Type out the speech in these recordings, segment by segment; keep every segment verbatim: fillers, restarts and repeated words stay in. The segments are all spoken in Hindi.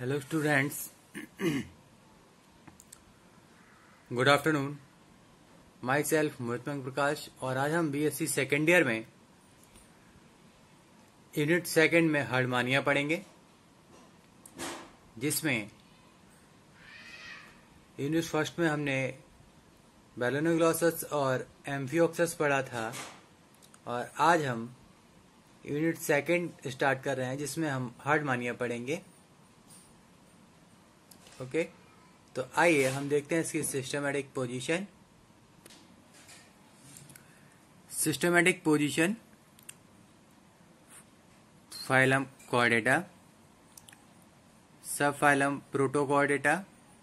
Hello students, good afternoon. Myself Mohit Prakash और आज हम बीएससी सेकेंड ईयर में यूनिट सेकेंड में हार्डमानिया पढ़ेंगे, जिसमें यूनिट फर्स्ट में हमने बैलोनोग्लॉसस और एम्फियोक्सस पढ़ा था और आज हम यूनिट सेकेंड स्टार्ट कर रहे हैं, जिसमें हम हार्डमानिया पढ़ेंगे। Okay okay? तो आइए हम देखते हैं इसकी systematic position. Systematic position, phylum Chordata, subphylum Protochordata,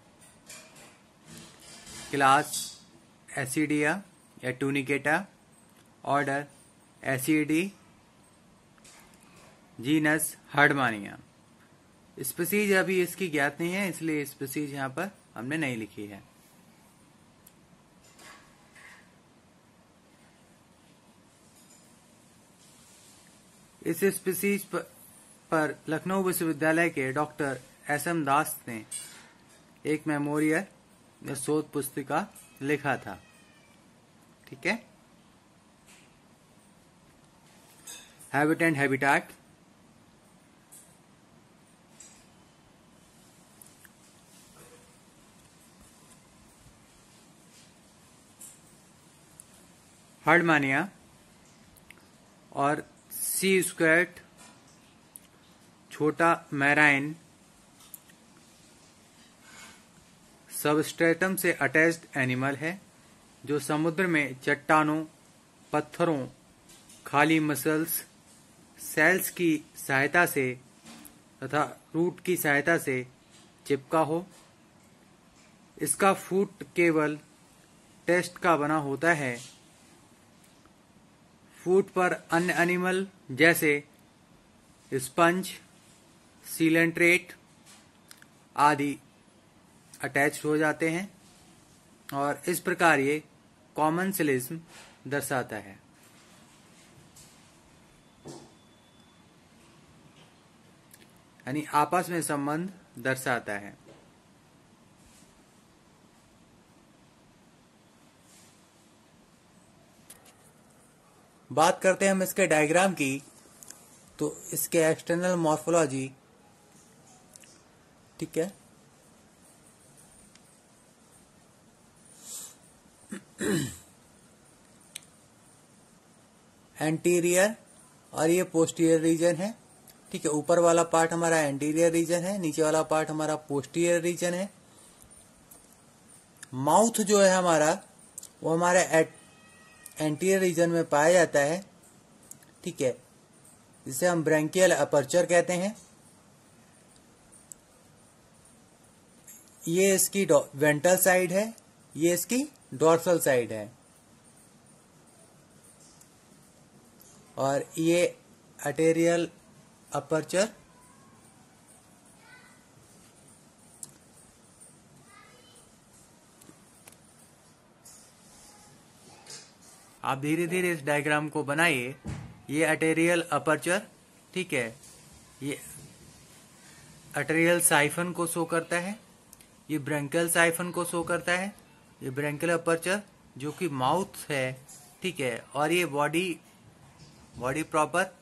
class Ascidia या Tunicata, order Ascidiae, genus Herdmania. Species अभी इसकी ज्ञात नहीं है, इसलिए स्पीसीज यहां पर हमने नहीं लिखी है। इस स्पीसीज पर, पर लखनऊ विश्वविद्यालय के डॉक्टर एस एम दास ने एक मेमोरियल या शोध पुस्तिका लिखा था। ठीक है, हैबिट एंड हैबिटाट। हार्डमानिया और सी स्क्वेट छोटा मैराइन सबस्ट्रेटम से अटैच्ड एनिमल है, जो समुद्र में चट्टानों, पत्थरों, खाली मसल्स, सेल्स की सहायता से तथा रूट की सहायता से चिपका हो। इसका फूट केवल टेस्ट का बना होता है। फूट पर अन्य एनिमल जैसे स्पंज, सीलेंट्रेट आदि अटैच हो जाते हैं और इस प्रकार ये कॉमन्सलिज्म दर्शाता है। यानी आपस में संबंध दर्शाता है। बात करते हैं हम इसके डायग्राम की, तो इसके एक्सटर्नल मॉर्फोलॉजी। ठीक है, एंटीरियर और ये पोस्टीरियर रीजन है। ठीक है, ऊपर वाला पार्ट हमारा एंटीरियर रीजन है, नीचे वाला पार्ट हमारा पोस्टीरियर रीजन है। माउथ जो है हमारा, वो हमारे एंटीरियर रीजन में पाया जाता है। ठीक है, जिसे हम ब्रैंकियल अपर्चर कहते हैं। ये इसकी वेंट्रल साइड है, ये इसकी डॉर्सल साइड है और ये आर्टेरियल अपर्चर। आप धीरे धीरे इस डायग्राम को बनाइए। ये आर्टेरियल अपर्चर, ठीक है, ये आर्टेरियल साइफन को शो करता है, ये ब्रैंकियल साइफन को शो करता है, ये ब्रैंकियल अपर्चर जो कि माउथ है। ठीक है, और ये बॉडी बॉडी प्रॉपर,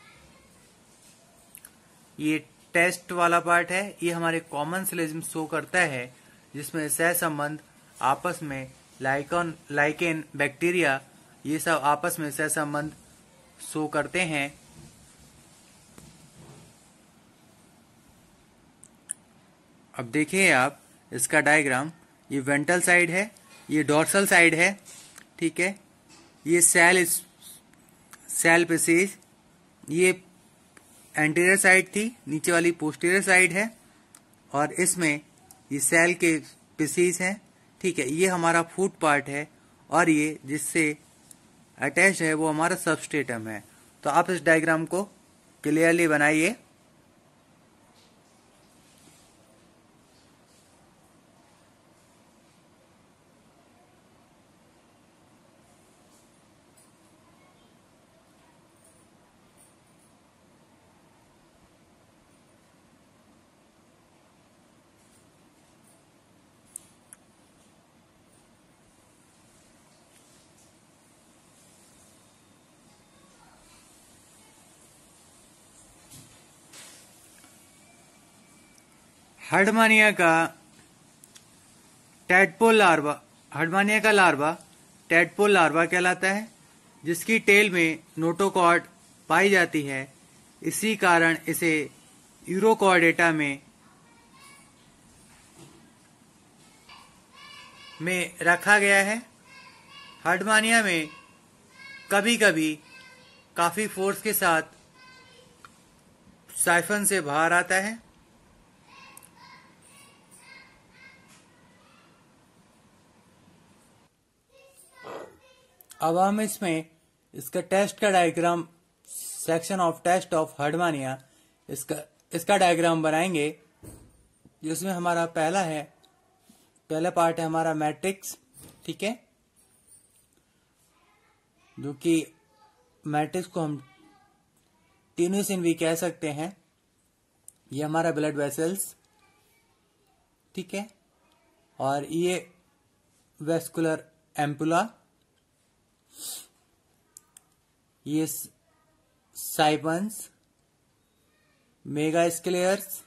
ये टेस्ट वाला पार्ट है, ये हमारे कॉमन्सलिज्म शो करता है, जिसमें सह संबंध आपस में लाइकन लाइकेन बैक्टीरिया ये सब आपस में सह संबंध शो करते हैं। अब देखिए आप इसका डायग्राम, ये वेंट्रल साइड है, ये डॉर्सल साइड है। ठीक है, ये सेल सेल पेसेज, ये एंटीरियर साइड थी, नीचे वाली पोस्टीरियर साइड है और इसमें ये सेल के पेसेज हैं। ठीक है, ये हमारा फूट पार्ट है और ये जिससे अटैच है वो हमारा सबस्ट्रेटम है। तो आप इस डायग्राम को क्लियरली बनाइए। हर्डमानिया का टैडपोल लार्वा हर्डमानिया का लार्वा टैडपोल लार्वा कहलाता है, जिसकी टेल में नोटोकॉर्ड पाई जाती है। इसी कारण इसे यूरोकॉर्डेटा में में रखा गया है। हर्डमानिया में कभी कभी काफी फोर्स के साथ साइफन से बाहर आता है। अब हम इसमें इसका टेस्ट का diagram, section of test of Herdmania, इसका इसका डायग्राम बनाएंगे, जिसमें हमारा पहला है पहला पार्ट है हमारा मैट्रिक्स, ठीक है, जो कि मैट्रिक्स को हम टीनुसिन भी कह सकते हैं। ये हमारा ब्लड वेसल्स, ठीक है, और ये वेस्कुलर एम्पुला, ये साइपन्स, मेगास्क्लेयर्स,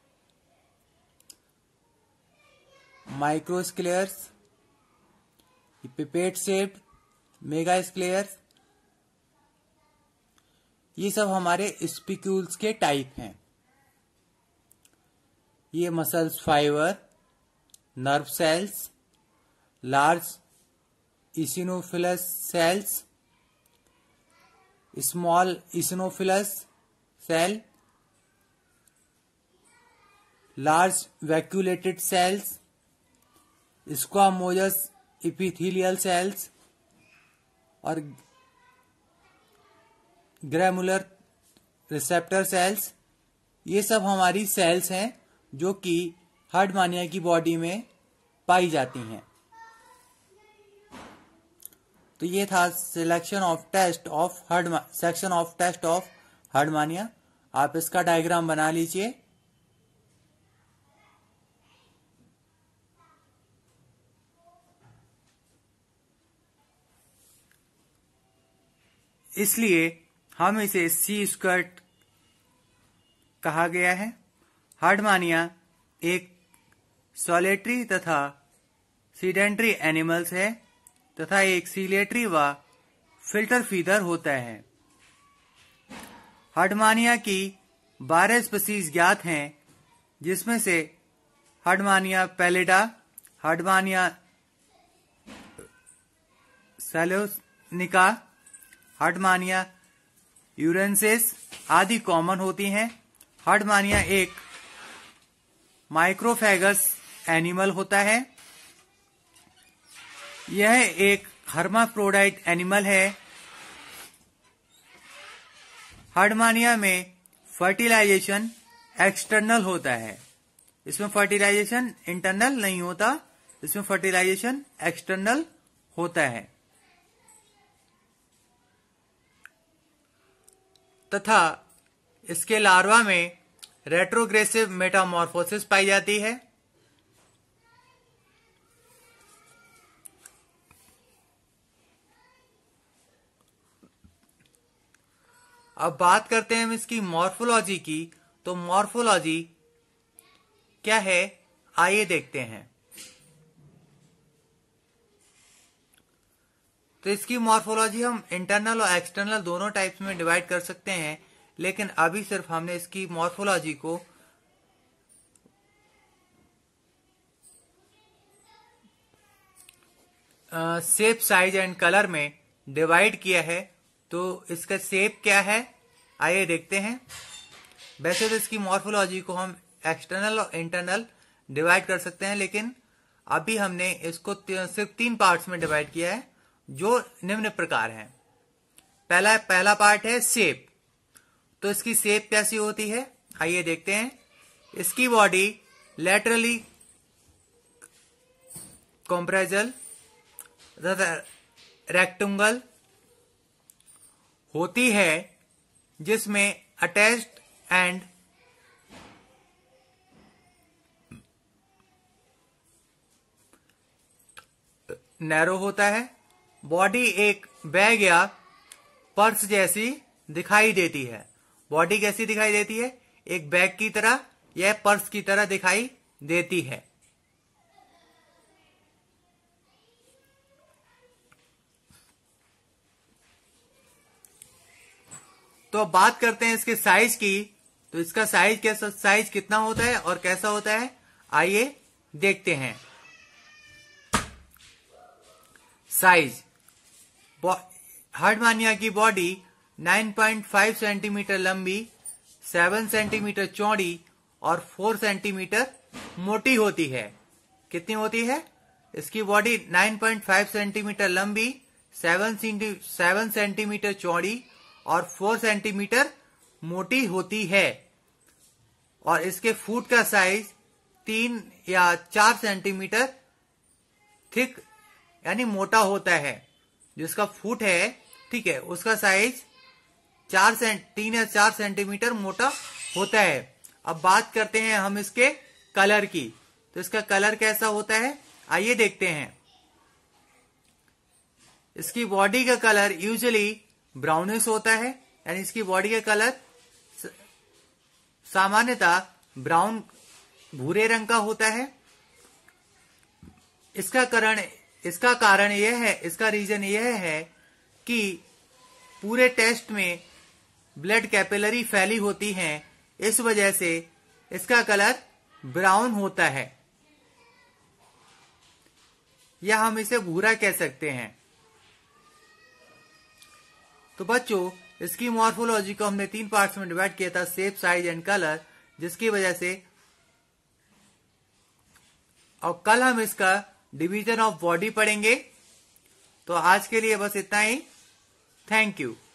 माइक्रोस्क्लेयर्स, पिपेट शेप्ड मेगास्क्लेयर्स, ये सब हमारे स्पिक्यूल्स के टाइप हैं। ये muscles fibre, nerve cells, large eosinophilous cells, small eosinophilous cell, large vacuolated cells, squamous epithelial cells और ग्रैमुलर रिसेप्टर सेल्स, ये सब हमारी सेल्स हैं जो कि हर्डमानिया की बॉडी में पाई जाती हैं। तो ये था selection of test of Herd section of test of Herdmania. आप इसका डायग्राम बना लीजिए। इसलिए हम इसे सी स्क्वायर्ड कहा गया है। हर्डमानिया एक सॉलिटरी तथा सीडेंट्री एनिमल्स है तथा एक सीलेटरी व फिल्टर फीडर होता है। हर्डमानिया की बारह स्पीसीज ज्ञात हैं, जिसमें से Herdmania pallida, Herdmania ceylonica, Herdmania urensis आदि कॉमन होती हैं। हर्डमानिया एक माइक्रोफेगस एनिमल होता है। यह एक हर्माफ्रोडाइट एनिमल है। हर्डमानिया में फर्टिलाइजेशन एक्सटर्नल होता है। इसमें फर्टिलाइजेशन इंटरनल नहीं होता, इसमें फर्टिलाइजेशन एक्सटर्नल होता है। तथा इसके लार्वा में रेट्रोग्रेसिव मेटामॉर्फोसिस पाई जाती है। अब बात करते हैं हम इसकी मॉर्फोलॉजी की। तो मॉर्फोलॉजी क्या है, आइए देखते हैं। तो इसकी मॉर्फोलॉजी हम इंटरनल और एक्सटर्नल दोनों टाइप्स में डिवाइड कर सकते हैं, लेकिन अभी सिर्फ हमने इसकी मॉर्फोलॉजी को शेप, साइज एंड कलर में डिवाइड किया है। तो इसका शेप क्या है, आइए देखते हैं। वैसे तो इसकी मॉर्फोलॉजी को हम एक्सटर्नल और इंटरनल डिवाइड कर सकते हैं, लेकिन अभी हमने इसको सिर्फ तीन पार्ट्स में डिवाइड किया है, जो निम्न प्रकार हैं। पहला पहला पार्ट है शेप। तो इसकी शेप कैसी होती है, आइए देखते हैं। इसकी बॉडी लैटरली कॉम्प्रेजल तथा रेक्टेंगल होती है, जिसमें अटैच्ड एंड नैरो होता है। बॉडी एक बैग या पर्स जैसी दिखाई देती है। बॉडी कैसी दिखाई देती है, एक बैग की तरह या पर्स की तरह दिखाई देती है। तो अब बात करते हैं इसके साइज की। तो इसका साइज कैसा साइज कितना होता है और कैसा होता है, आइए देखते हैं। साइज, हार्डमानिया की बॉडी नौ पॉइंट पाँच सेंटीमीटर लंबी, सात सेंटीमीटर चौड़ी और चार सेंटीमीटर मोटी होती है। कितनी होती है? इसकी बॉडी नौ पॉइंट पाँच सेंटीमीटर लंबी, सात सेंटीमीटर चौड़ी और चार सेंटीमीटर मोटी होती है। और इसके फुट का साइज तीन या चार सेंटीमीटर थिक यानी मोटा होता है। जिसका फुट है, ठीक है, उसका साइज चार सेंट तीन या चार सेंटीमीटर मोटा होता है। अब बात करते हैं हम इसके कलर की। तो इसका कलर कैसा होता है, आइए देखते हैं। इसकी बॉडी का कलर यूजुअली ब्राउनिश होता है, यानी इसकी बॉडी का कलर सामान्यतः ब्राउन भूरे रंग का होता है। इसका कारण इसका कारण यह है इसका रीजन यह है कि पूरे टेस्ट में ब्लड कैपिलरी फैली होती हैं, इस वजह से इसका कलर ब्राउन होता है, या हम इसे भूरा कह सकते हैं। तो बच्चों, इसकी मॉर्फोलॉजी को हमने तीन पार्ट्स में डिवाइड किया था, शेप, साइज एंड कलर, जिसकी वजह से और कल हम इसका डिवीजन ऑफ बॉडी पढ़ेंगे। तो आज के लिए बस इतना ही। Thank you.